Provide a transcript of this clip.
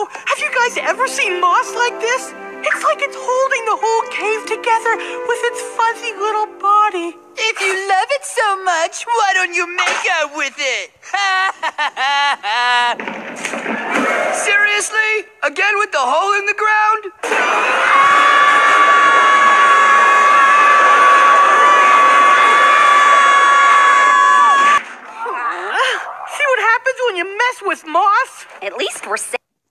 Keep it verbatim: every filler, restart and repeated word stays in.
Whoa! Have you guys ever seen moss like this? It's like it's holding the whole cave together with its fuzzy little body. If you love it so much, why don't you make out with it? Seriously? Again with the hole in the ground? See what happens when you mess with moss? At least we're safe.